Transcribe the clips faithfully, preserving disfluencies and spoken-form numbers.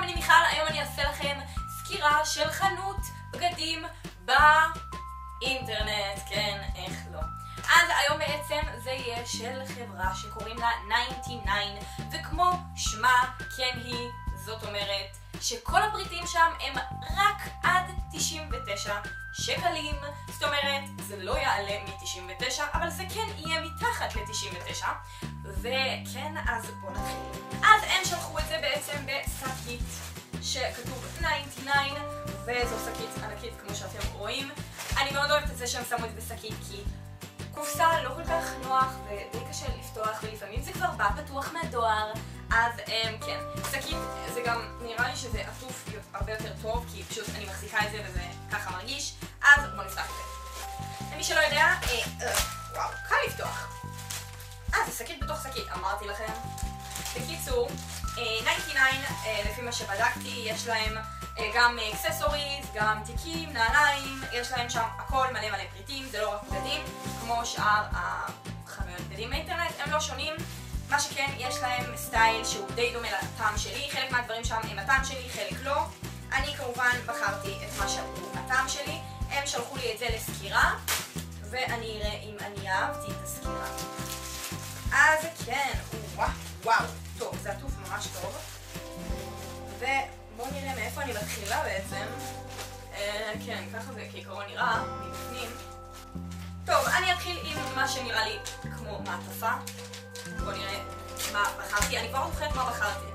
אני מיכל, היום אני אעשה לכם סקירה של חנות בגדים באינטרנט, כן, איך לא. אז היום בעצם זה יהיה של חברה שקוראים לה תשעים ותשע, וכמו שמה כן היא, זאת אומרת שכל הפריטים שם הם רק עד תשעים ותשע שקלים, זאת אומרת זה לא יעלה מ-תשעים ותשע, אבל זה כן יהיה מתחת ל-תשעים ותשע, וכן, אז בואו נתחיל. אז הם שלחו את זה בעצם בשקית שכתוב תשעים ותשע, וזו שקית ענקית כמו שאתם רואים. אני מאוד אוהבת את זה שהם שמו את זה בשקית, כי קופסה לא כל כך נוח ודי קשה לפתוח, ולפעמים זה כבר בא פתוח מהדואר, אז um, כן, שקית זה גם נראה לי שזה עטוף הרבה יותר טוב, כי פשוט אני מחזיקה את זה וזה ככה מרגיש, אז בואו נפתח את זה. למי שלא יודע, אה, אה, וואו, קל לפתוח. אה, זה שקית בתוך שקית, אמרתי לכם. בקיצור, אה, תשעים ותשע, אה, לפי מה שבדקתי, יש להם אה, גם אקססוריז, גם תיקים, נעליים, יש להם שם הכל מלא מלא פריטים, זה לא רק בגדים, כמו שאר החנויות בגדים באינטרנט, הם לא שונים. מה שכן, יש להם סטייל שהוא די דומה לטעם שלי, חלק מהדברים שם הם הטעם שלי, חלק לא. אני כמובן בחרתי את מה שהוא הטעם שלי, הם שלחו לי את זה לסקירה, ואני אראה אם אני אהבתי את הסקירה. אז כן, וואו, וואו, טוב, זה עטוף ממש טוב. ובואו נראה מאיפה אני מתחילה בעצם. אה, כן, ככה זה כעיקרון נראה, מבפנים. טוב, אני אתחיל עם מה שנראה לי כמו מעטפה. בואו נראה מה בחרתי, אני כבר זוכרת מה בחרתי.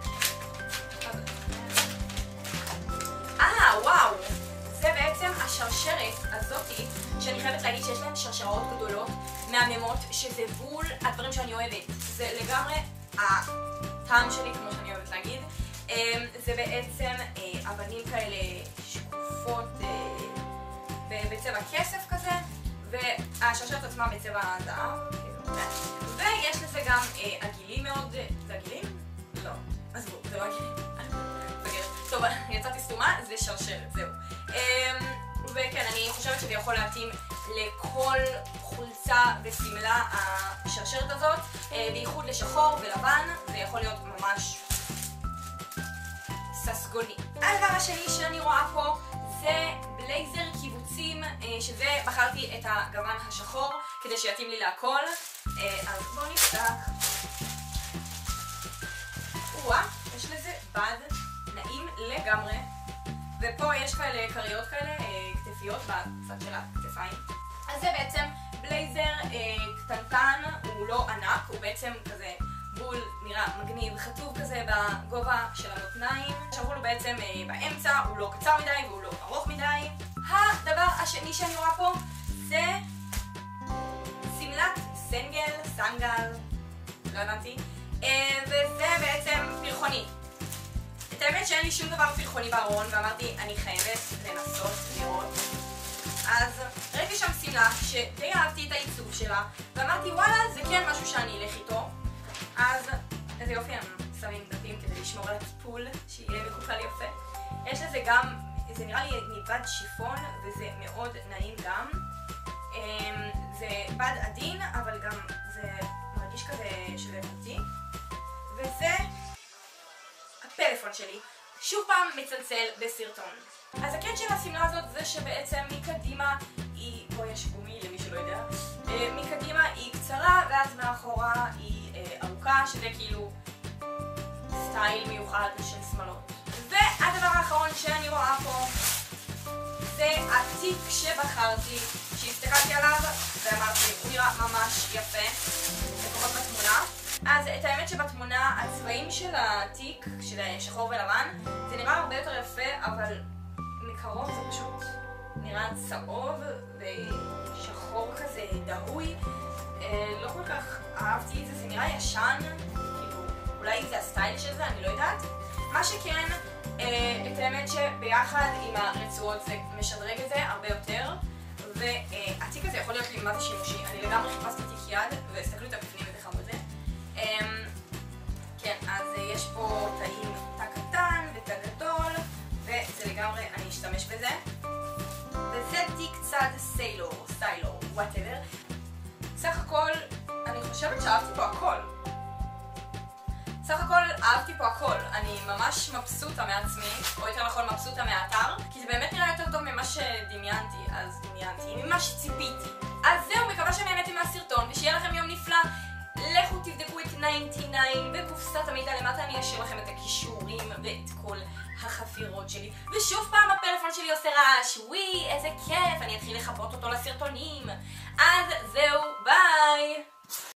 אה, וואו! זה בעצם השרשרת הזאתי, שאני חייבת להגיד שיש להם שרשרות גדולות, מהממות, שזה בול הדברים שאני אוהבת. זה לגמרי הטעם שלי, כמו שאני אוהבת להגיד. זה בעצם אבנים כאלה שקופות בצבע כסף כזה, והשרשרת עצמה בצבע זהב. ויש לזה גם עגילים מאוד, זה עגילים? לא, עזבו, זה לא עגילים. טוב, יצאתי סתומה, זה שרשרת, זהו. וכן, אני חושבת שזה יכול להתאים לכל חולצה וסמלה השרשרת הזאת, בייחוד לשחור ולבן, זה יכול להיות ממש ססגוני. הדבר השני שאני רואה פה זה בלייזר קיבוצים, שזה בחרתי את הגוון השחור כדי שיתאים לי להכל. אז בואו נפתח. וואה, יש לזה בד נעים לגמרי, ופה יש כאלה קריות כאלה, כתפיות בצד של הכתפיים. אז זה בעצם בלייזר קטנטן, הוא לא ענק, הוא בעצם כזה בול, נראה מגניב, חטוב כזה בגובה של המותניים. שבול הוא בעצם באמצע, הוא לא קצר מדי והוא לא ארוך מדי. הדבר השני שאני רואה פה זה סמלת סנגל, סנגל, לא הבנתי, וזה בעצם פרחוני. את האמת שאין לי שום דבר פרחוני בארון, ואמרתי אני חייבת לנסות לראות. אז ראיתי שם סמלה שדי אהבתי את העיצוב שלה, ואמרתי וואלה זה כן משהו שאני אלך איתו. אז איזה יופי, הם שמים דפים כדי לשמור על הטיפול, שיהיה מקופל יפה. יש לזה גם, זה נראה לי מבד שיפון, וזה מאוד נעים גם. זה בד עדין, אבל גם זה מרגיש כזה שזה איכותי. וזה הפלאפון שלי, שוב פעם מצלצל בסרטון. אז הקטע של הסמלה הזאת זה שבעצם מקדימה היא, פה יש גומי למי שלא יודע, מקדימה היא קצרה ואז מאחורה היא ארוכה, שזה כאילו סטייל מיוחד של שמלות. והדבר האחרון שאני רואה פה זה התיק שבחרתי, שהסתכלתי עליו ואמרתי הוא נראה ממש יפה, לפחות בתמונה. אז את האמת שבתמונה הצבעים של התיק, של שחור ולבן, זה נראה הרבה יותר יפה, אבל מקרוב זה פשוט נראה צהוב ושחור כזה דהוי. לא כל כך אהבתי את זה, זה נראה ישן, כאילו אולי זה הסטייל של זה, אני לא יודעת. מה שכן, את האמת שביחד עם הרצועות זה משדרג את זה הרבה יותר, והתיק הזה יכול להיות לי מה זה שימושי. אני לגמרי חיפשתי תיק יד והסתכלו את הפנים וזה חמוד זה. כן, אז יש פה תאים תא קטן ותא גדול, וזה לגמרי, אני אשתמש בזה. וזה תיק צד סיילור, סטיילור, whatever. סך הכל, אני חושבת שאהבתי פה הכל. סך הכל אהבתי פה הכל. אני ממש מבסוטה מעצמי, או יותר נכון מבסוטה מהאתר, כי זה באמת נראה יותר טוב ממה שדמיינתי, אז דמיינתי, ממה שציפיתי. אז זהו, מקווה שנהניתם מהסרטון, ושיהיה לכם יום נפלא. לכו תבדקו את תשעים ותשע בקופסת המידע למטה, אני אשאיר לכם את הכישורים ואת כל החפירות שלי. ושוב פעם הפלאפון שלי עושה רעש, וואי, איזה כיף, אני אתחיל לחפות אותו לסרטונים. אז זהו, ביי!